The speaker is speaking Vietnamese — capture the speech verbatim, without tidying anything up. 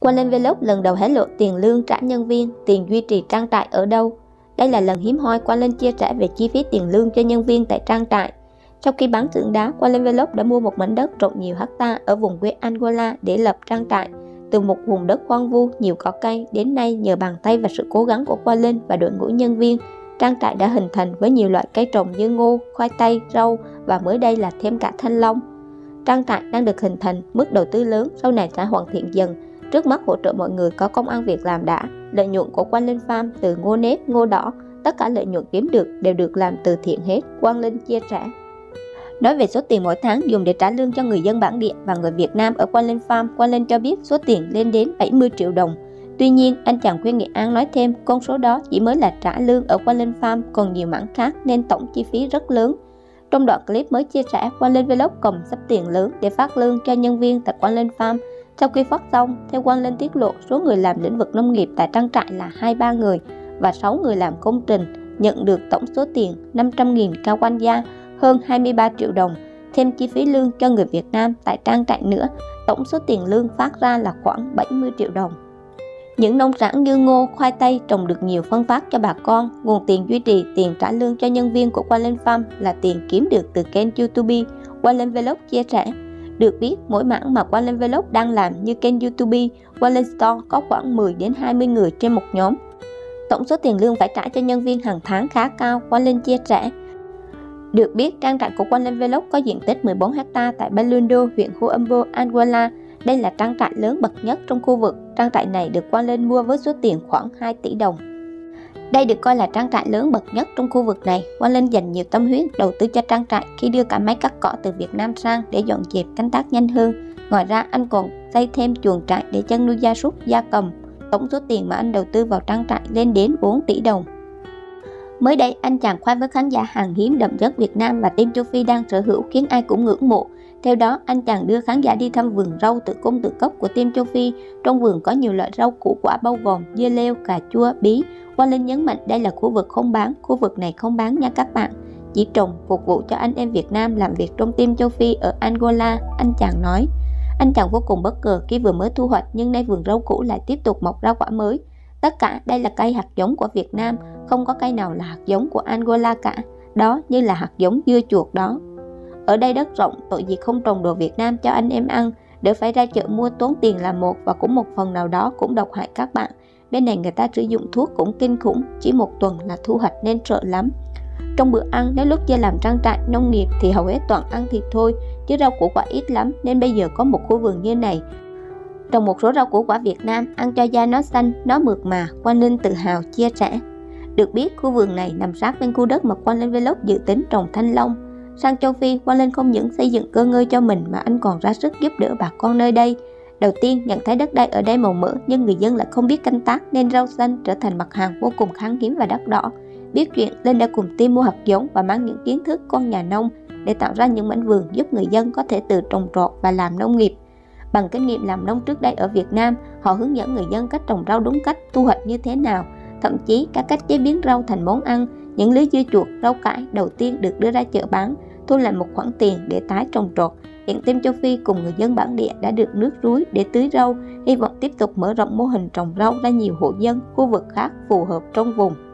Quanlen Vlog lần đầu hé lộ tiền lương trả nhân viên, tiền duy trì trang trại ở đâu. Đây là lần hiếm hoi Quanlen chia sẻ về chi phí tiền lương cho nhân viên tại trang trại. Sau khi bán xưởng đá, Quanlen Vlog đã mua một mảnh đất rộng nhiều hecta ở vùng quê Angola để lập trang trại. Từ một vùng đất hoang vu, nhiều cỏ cây, đến nay nhờ bàn tay và sự cố gắng của Quanlen và đội ngũ nhân viên, trang trại đã hình thành với nhiều loại cây trồng như ngô, khoai tây, rau và mới đây là thêm cả thanh long. Trang trại đang được hình thành, mức đầu tư lớn, sau này sẽ hoàn thiện dần. Trước mắt hỗ trợ mọi người có công ăn việc làm đã. Lợi nhuận của Quanlen Farm từ ngô nếp, ngô đỏ, tất cả lợi nhuận kiếm được đều được làm từ thiện hết, Quanlen chia sẻ. Nói về số tiền mỗi tháng dùng để trả lương cho người dân bản địa và người Việt Nam ở Quanlen Farm, Quanlen cho biết số tiền lên đến bảy mươi triệu đồng. Tuy nhiên, anh chàng quê Nghệ An nói thêm con số đó chỉ mới là trả lương ở Quanlen Farm, còn nhiều mảng khác nên tổng chi phí rất lớn. Trong đoạn clip mới chia sẻ, Quanlen Vlog cầm sắp tiền lớn để phát lương cho nhân viên tại Quanlen Farm. Sau khi phát xong, theo Quanlen tiết lộ, số người làm lĩnh vực nông nghiệp tại trang trại là hai mươi ba người và sáu người làm công trình, nhận được tổng số tiền năm trăm nghìn cao quan gia, hơn hai mươi ba triệu đồng, thêm chi phí lương cho người Việt Nam tại trang trại nữa, tổng số tiền lương phát ra là khoảng bảy mươi triệu đồng. Những nông sản như ngô, khoai tây trồng được nhiều phân phát cho bà con. Nguồn tiền duy trì, tiền trả lương cho nhân viên của Quanlen Farm là tiền kiếm được từ kênh YouTube. Quanlen Vlog chia sẻ. Được biết, mỗi mảng mà Quanlen Vlog đang làm như kênh YouTube, Quanlen Store có khoảng mười đến hai mươi người trên một nhóm. Tổng số tiền lương phải trả cho nhân viên hàng tháng khá cao, Quanlen chia sẻ. Được biết, trang trại của Quanlen Vlog có diện tích mười bốn hecta tại Balundo, huyện Huambo, Angola. Đây là trang trại lớn bậc nhất trong khu vực. Trang trại này được Quanlen mua với số tiền khoảng hai tỷ đồng. Đây được coi là trang trại lớn bậc nhất trong khu vực này. Quanlen dành nhiều tâm huyết đầu tư cho trang trại khi đưa cả máy cắt cỏ từ Việt Nam sang để dọn dẹp canh tác nhanh hơn. Ngoài ra, anh còn xây thêm chuồng trại để chăn nuôi gia súc, gia cầm. Tổng số tiền mà anh đầu tư vào trang trại lên đến bốn tỷ đồng. Mới đây, anh chàng khoe với khán giả hàng hiếm đậm chất Việt Nam và team châu Phi đang sở hữu khiến ai cũng ngưỡng mộ. Theo đó, anh chàng đưa khán giả đi thăm vườn rau tự cung tự cấp của team châu Phi. Trong vườn có nhiều loại rau củ quả bao gồm dưa leo, cà chua, bí. Quanlen nhấn mạnh đây là khu vực không bán, khu vực này không bán nha các bạn. Chỉ trồng phục vụ cho anh em Việt Nam làm việc trong team châu Phi ở Angola, anh chàng nói. Anh chàng vô cùng bất ngờ khi vừa mới thu hoạch nhưng nay vườn rau củ lại tiếp tục mọc ra quả mới. Tất cả đây là cây hạt giống của Việt Nam, không có cây nào là hạt giống của Angola cả. Đó như là hạt giống dưa chuột đó. Ở đây đất rộng, tội gì không trồng đồ Việt Nam cho anh em ăn, đỡ phải ra chợ mua tốn tiền là một và cũng một phần nào đó cũng độc hại các bạn. Bên này người ta sử dụng thuốc cũng kinh khủng, chỉ một tuần là thu hoạch nên sợ lắm. Trong bữa ăn, nếu lúc chưa làm trang trại nông nghiệp thì hầu hết toàn ăn thịt thôi, chứ rau củ quả ít lắm nên bây giờ có một khu vườn như này. Trồng một số rau củ quả Việt Nam, ăn cho da nó xanh, nó mượt mà, Quanlen tự hào chia sẻ. Được biết, khu vườn này nằm sát bên khu đất mà Quanlen Vlog dự tính trồng thanh long. Sang châu Phi, Quanlen không những xây dựng cơ ngơi cho mình mà anh còn ra sức giúp đỡ bà con nơi đây. Đầu tiên, nhận thấy đất đai ở đây màu mỡ nhưng người dân lại không biết canh tác nên rau xanh trở thành mặt hàng vô cùng khan hiếm và đắt đỏ. Biết chuyện, Lên đã cùng team mua hạt giống và mang những kiến thức con nhà nông để tạo ra những mảnh vườn giúp người dân có thể tự trồng trọt và làm nông nghiệp. Bằng kinh nghiệm làm nông trước đây ở Việt Nam, họ hướng dẫn người dân cách trồng rau đúng cách, thu hoạch như thế nào, thậm chí các cách chế biến rau thành món ăn. Những lưới dưa chuột, rau cải đầu tiên được đưa ra chợ bán, thu lại một khoản tiền để tái trồng trọt. Hiện team châu Phi cùng người dân bản địa đã được nước rúi để tưới rau, hy vọng tiếp tục mở rộng mô hình trồng rau ra nhiều hộ dân, khu vực khác phù hợp trong vùng.